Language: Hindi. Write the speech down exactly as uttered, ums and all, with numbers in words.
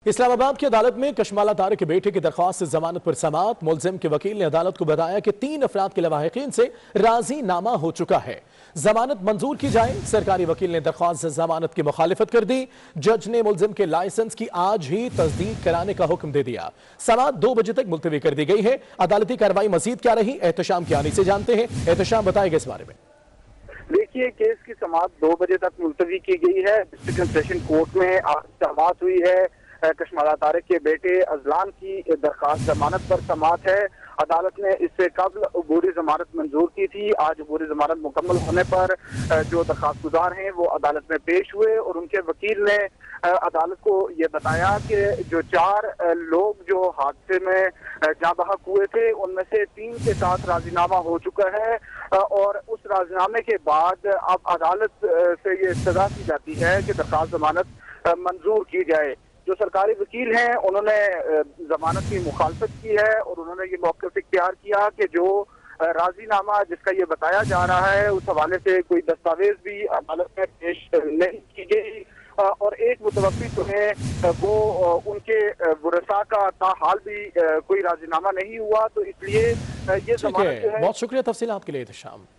इस्लामाबाद की अदालत में कशमाला तारिक के बेटे की दरख्वास्त से जमानत पर समाअत। मुलजिम के वकील ने अदालत को बताया कि तीन अफराद के लवाहिकीन से राजीनामा हो चुका है, जमानत मंजूर की जाए। सरकारी वकील ने दरख्वास्त से जमानत की मुखालिफत कर दी। जज ने मुलजिम के लाइसेंस की आज ही तस्दीक कराने का हुक्म दे दिया। समाअत दो बजे तक मुलतवी कर दी गई है। अदालती कार्रवाई मजीद क्या रही, एहतशाम कियानी से जानते हैं। एहतशाम बताएगा इस बारे में। देखिए, केस की समाअत दो बजे तक मुलतवी की गई है। डिस्ट्रिक्ट सेशन कोर्ट में आज समाअत हुई है। कशमाला तारिक के बेटे अजलान की दरखास्त जमानत पर समाअत है। अदालत ने इससे कबल अबूरी जमानत मंजूर की थी। आज अबूरी जमानत मुकम्मल होने पर जो दरखास्त गुजार हैं वो अदालत में पेश हुए और उनके वकील ने अदालत को ये बताया कि जो चार लोग जो हादसे में जाँ बहक हुए थे उनमें से तीन के साथ राजीनामा हो चुका है और उस राजीनामे के बाद अब अदालत से ये इस्तदा की जाती है कि दरखास्त जमानत मंजूर की जाए। जो सरकारी वकील हैं उन्होंने जमानत की मुखालफत की है और उन्होंने ये मौक़िफ़ इख्तियार किया कि जो राजीनामा जिसका ये बताया जा रहा है उस हवाले से कोई दस्तावेज भी अदालत में पेश नहीं की गई और एक मुतवक्किल तुम्हें वो उनके वरसा का ताहाल भी कोई राजीनामा नहीं हुआ, तो इसलिए ये जमानत जो है। बहुत शुक्रिया तफसीलात के लिए एहतशाम।